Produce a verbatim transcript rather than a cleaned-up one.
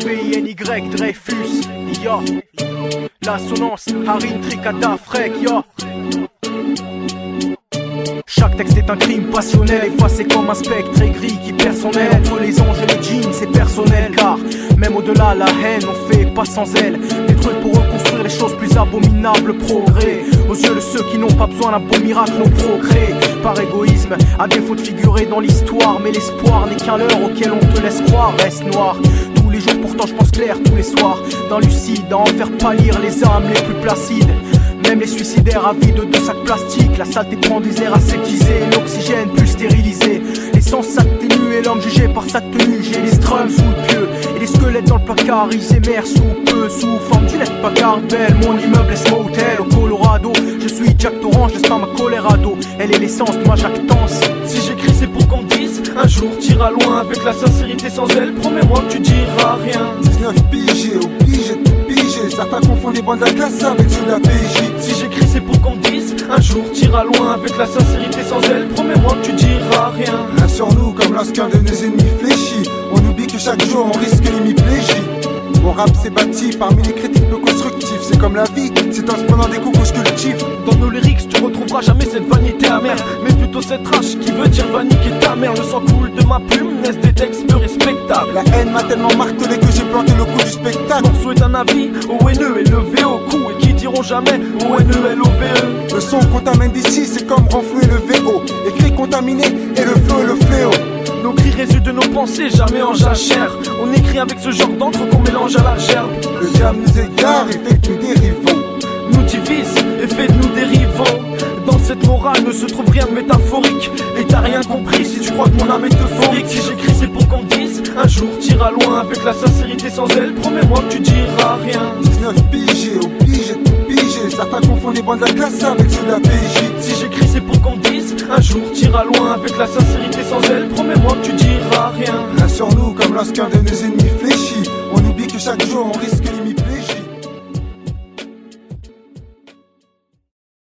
V I N Y, Dreyfus, ya. L'assonance, Harim, Tricada, Frek, ya. Chaque texte est un crime passionnel, effacé comme un spectre aigri qui perd son aile. Entre les anges et les jeans, c'est personnel, car même au-delà, la haine, on fait pas sans elle. Des trucs pour reconstruire les choses plus abominables, progrès. Aux yeux de ceux qui n'ont pas besoin d'un beau miracle, on progrès. Par égoïsme, à défaut de figurer dans l'histoire. Mais l'espoir n'est qu'un leurre auquel on te laisse croire. Reste noir tous les jours, pourtant je pense clair tous les soirs. Dans lucide, à en faire pâlir les âmes les plus placides. Même les suicidaires avides de sacs plastiques. La saleté prend des airs aseptisés, l'oxygène plus stérilisé. L'essence s'atténue et l'homme jugé par sa tenue. J'ai les strums sous le pieu et les squelettes dans le placard. Ils émergent sous peu, sous forme d'une lettre pagarde belle. Mon immeuble est motel au Colorado. Je suis Jack Torrance, je laisse pas ma colère à dos. Elle est l'essence de ma jactance. Si j'écris c'est pour qu'on me dise un jour t'iras loin avec la sincérité sans elle. Promets-moi que tu diras rien. Dix-neuf pigés, obligé de tout piger. Certains confondent les bandes de la classe avec ceux de la P J. Si j'écris c'est pour qu'on me dise un jour t'iras loin avec la sincérité sans elle. Promets-moi que tu diras rien. Rien sur nous comme lorsqu'un de nos ennemis fléchit. On oublie que chaque jour on risque l'hémiplégie. Mon rap s'est bâti parmi les critiques peu constructives. C'est comme la vie, c'est en se prenant des coups qu'on se cultive. Dans nos lyrics tu retrouveras jamais cette vanité amère, mais plutôt cette rage qui veut dire va niquer ta mère. Le sang coule de ma plume, naissent des textes peu respectables. La haine m'a tellement martelé que j'ai planté le coup du spectacle. Le morceau est un avis, O N E élevé au cou. Et qui diront jamais O N E L O V E. Le son qu'on t'amène d'ici c'est comme renflouer le V O. Écrit contaminé et le flow et le fléau. Nos cris résultent de nos pensées, jamais en jachère. On écrit avec ce genre d'encre qu'on mélange à la gerbe. Le diable nous égare et fait que nous dérivons. Nous divise et fait de nous dérivants. Dans cette morale ne se trouve rien de métaphorique. Et t'as rien compris si tu crois que mon âme est euphorique. Si j'écris c'est pour qu'on me dise un jour t'iras loin avec la sincérité sans elle. Promets-moi que tu diras rien. Dix-neuf pigés, obligé de tout piger. Certains confondent les bandes de la classe avec ceux de la P J. Si j'écris c'est pour qu'on me dise un jour t'iras loin avec la sincérité sans elle. Promets-moi que tu diras rien. Rien sur nous comme lorsqu'un de nos ennemis fléchit. On oublie que chaque jour on risque